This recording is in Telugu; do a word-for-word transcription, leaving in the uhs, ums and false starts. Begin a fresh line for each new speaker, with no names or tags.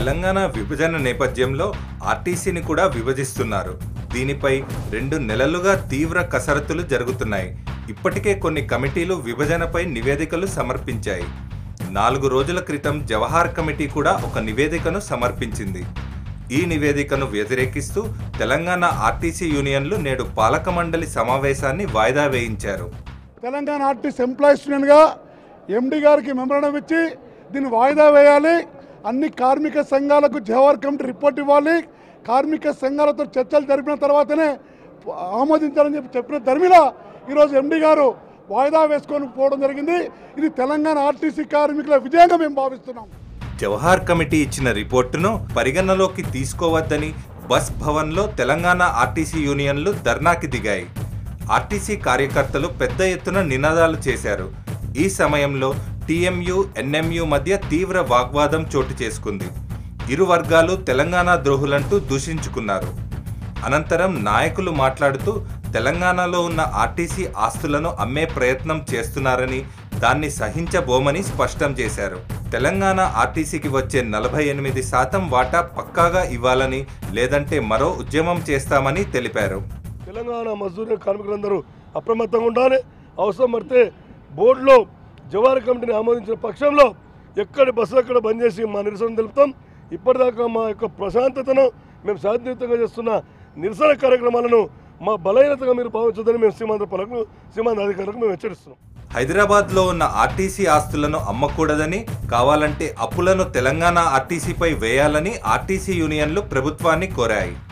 తెలంగాణ విభజన నేపథ్యంలో ఆర్టీసీని కూడా విభజిస్తున్నారు. దీనిపై రెండు నెలలుగా తీవ్ర కసరత్తులు జరుగుతున్నాయి. ఇప్పటికే కొన్ని కమిటీలు విభజనపై నివేదికలు సమర్పించాయి. నాలుగు రోజుల క్రితం జవహర్ కమిటీ కూడా ఒక నివేదికను సమర్పించింది. ఈ నివేదికను వ్యతిరేకిస్తూ తెలంగాణ ఆర్టీసీ యూనియన్లు నేడు పాలక మండలి సమావేశాన్ని వాయిదా వేయించారు.
తెలంగాణ ఆర్టీసీ ఎంప్లాయీస్ యూనియన్గా ఎండి గారికి మెమరాండం ఇచ్చి దీన్ని వాయిదా వేయాలి, అన్ని కార్మిక సంఘాలకు జవహర్ కమిటీ రిపోర్ట్ ఇవ్వాలి, కార్మిక సంఘాలతో చర్చలు జరిపిన తర్వాతనే ఆమోదించాలని చెప్పి చెప్పిన ధర్మిలా ఈరోజు ఎండి గారు వాయిదా వేసుకొని పోవడం జరిగింది. ఇది తెలంగాణ ఆర్టీసీ కార్మికుల విజయంగా మేము భావిస్తున్నాం.
జవహర్ కమిటీ ఇచ్చిన రిపోర్టును పరిగణలోకి తీసుకోవద్దని బస్ భవన్లో తెలంగాణ ఆర్టీసీ యూనియన్లు ధర్నాకి దిగాయి. ఆర్టీసీ కార్యకర్తలు పెద్ద ఎత్తున నినాదాలు చేశారు. ఈ సమయంలో టీఎంయు, ఎన్ఎంయు మధ్య తీవ్ర వాగ్వాదం చోటు చేసుకుంది. ఇరు వర్గాలు తెలంగాణ ద్రోహులంటూ దూషించుకున్నారు. అనంతరం నాయకులు మాట్లాడుతూ తెలంగాణలో ఉన్న ఆర్టీసీ ఆస్తులను అమ్మే ప్రయత్నం చేస్తున్నారని, దాన్ని సహించబోమని స్పష్టం చేశారు. తెలంగాణ ఆర్టీసీకి వచ్చే నలభై ఎనిమిది శాతం వాటా పక్కాగా ఇవ్వాలని, లేదంటే మరో ఉద్యమం చేస్తామని తెలిపారు.
తెలంగాణ మజ్దూరు కార్మికులందరూ అప్రమత్తంగా ఉండాలి. అవసరం పడితే బోర్డులో జవహర్ కమిటీని ఆమోదించిన పక్షంలో ఎక్కడి బస్సులు అక్కడ బంద్ చేసి మా నిరసన తెలుపుతాం. ఇప్పటిదాకా మా యొక్క ప్రశాంతతను మేము శాంతియుతంగా చేస్తున్న నిరసన కార్యక్రమాలను మా బలహీనతగా మీరు భావించదని మేము సీమాంధ్ర పాలకు సీమాంధ్ర అధికారులకు మేము హెచ్చరిస్తున్నాం.
హైదరాబాద్లో ఉన్న ఆర్టీసీ ఆస్తులను అమ్మకూడదని, కావాలంటే అప్పులను తెలంగాణ ఆర్టీసీపై వేయాలని ఆర్టీసీ యూనియన్లు ప్రభుత్వాన్ని కోరాయి.